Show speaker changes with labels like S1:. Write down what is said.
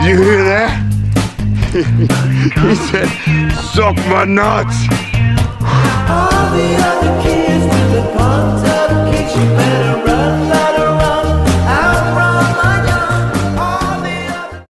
S1: Did you hear that? He said, suck my nuts.